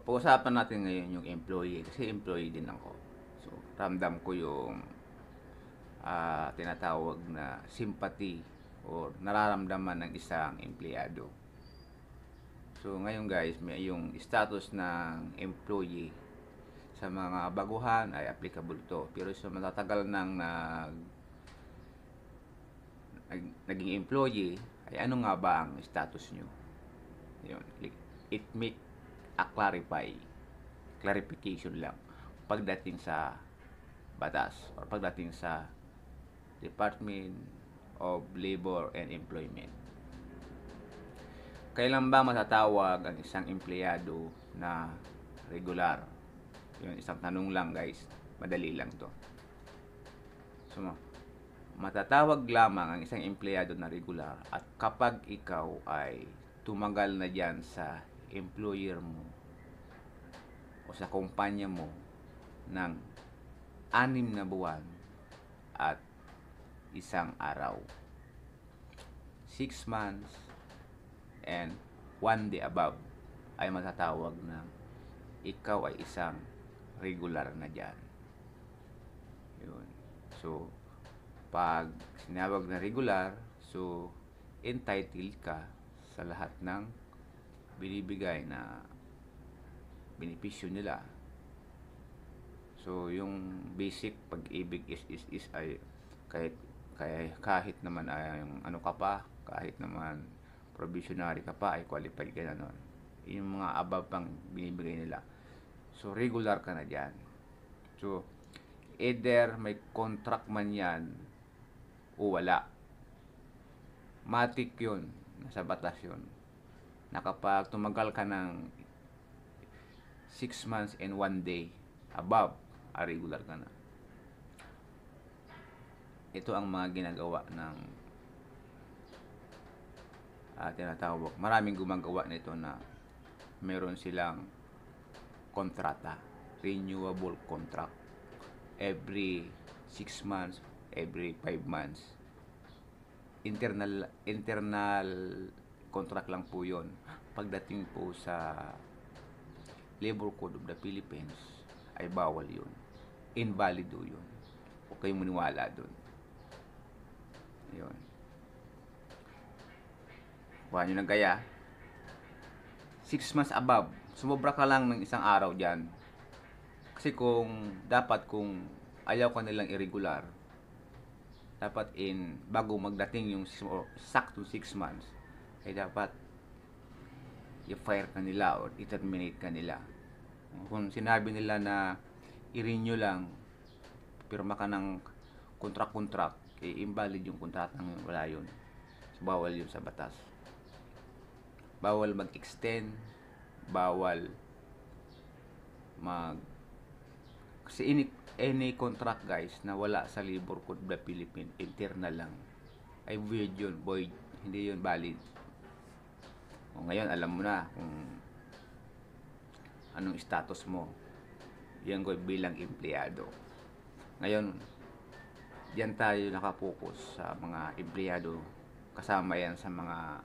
pag-usapan natin ngayon yung employee kasi employee din ako. So, ramdam ko yung tinatawag na sympathy o nararamdaman ng isang empleyado. So, ngayon guys, may yung status ng employee sa mga baguhan ay applicable to. Pero sa matatagal nang naging employee, ay ano nga ba ang status nyo? Yun. It make a clarification lang pagdating sa batas o pagdating sa Department of Labor and Employment. Kailan ba matatawag ang isang empleyado na regular? Yun, isang tanong lang guys. Madali lang to. So, matatawag lamang ang isang empleyado na regular at kapag ikaw ay tumagal na dyan sa employer mo o sa kumpanya mo ng 6 na buwan at 1 araw. 6 months and 1 day above ay matatawag na ikaw ay isang regular na dyan. Yun. So, pag sinawag na regular, so entitled ka sa lahat ng binibigay na benepisyo nila. So, yung basic pag-ibig is ay kahit naman ay ano ka pa, kahit naman probationary ka pa, ay qualified ka na nun. Yung mga above pang binibigay nila. So, regular ka na dyan. So, either may contract man yan o wala. Matik yun. Nasa batas yun. Na kapag tumagal ka ng 6 months and 1 day above, regular ka na. Ito ang mga ginagawa ng tinatawag. Maraming gumagawa nito na meron silang kontrata, renewable contract. Every 6 months, every 5 months. Internal contract lang po yun. Pagdating po sa Labor Code of the Philippines, ay bawal yun. Invalido yun. Huwag kayong maniwala dun. Yun. Kuha nyo ng gaya. 6 months above, sumobra ka lang ng 1 araw dyan. Kasi kung ayaw ka nilang irregular, dapat bago magdating yung sakto 6 months, ay dapat i-fire ka nila or i-terminate ka nila. Kung sinabi nila na i-renew lang, pirma ka ng contract, invalid yung kontratang wala yun. So, bawal yun sa batas. Bawal mag-extend, bawal kasi any contract guys na wala sa Labor Code of the Philippines, internal lang, ay void yun, hindi yun valid. O ngayon alam mo na kung anong status mo, yan ko bilang empleyado. Ngayon diyan tayo nakapokus sa mga empleyado, kasama yan sa mga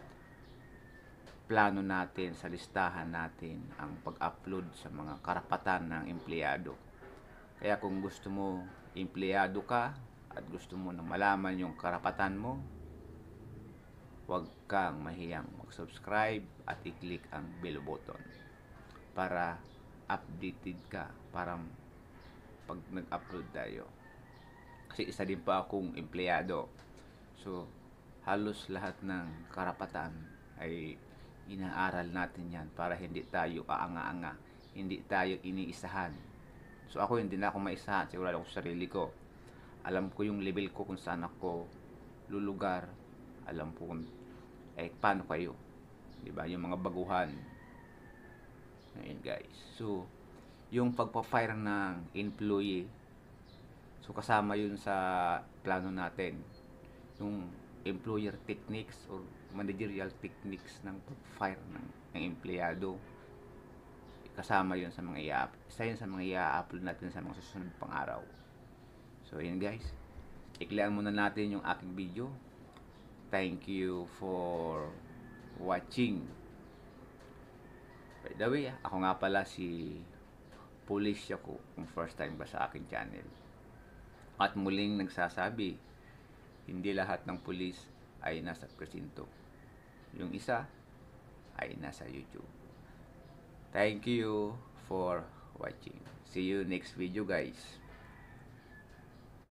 plano natin, sa listahan natin, ang pag-upload sa mga karapatan ng empleyado. Kaya kung gusto mo, empleyado ka, at gusto mo na malaman yung karapatan mo, huwag kang mahiyang mag-subscribe at i-click ang bell button para updated ka, para pag nag-upload tayo. Kasi isa din pa akong empleyado. So, halos lahat ng karapatan ay inaaral natin yan para hindi tayo kaanga-anga, hindi tayo iniisahan. So ako hindi na ako maisahan, sigurado ako sa sarili ko. Alam ko yung level ko kung saan ako lulugar. Alam ko kung paano kayo. Diba? Yung mga baguhan. Ngayon guys. So, yung pagpa-fire ng employee, so kasama yun sa plano natin. Yung employer techniques or managerial techniques ng pag-fire ng empleyado, kasama yun sa mga isa yun sa mga i-upload natin sa mga susunod pang araw. So yun guys, iklaan muna natin yung aking video. Thank you for watching. By the way, ako nga pala si Police Yaku, kung first time ba sa aking channel. At muling nagsasabi, hindi lahat ng pulis ay nasa presinto. Yung isa ay nasa YouTube. Thank you for watching. See you next video, guys.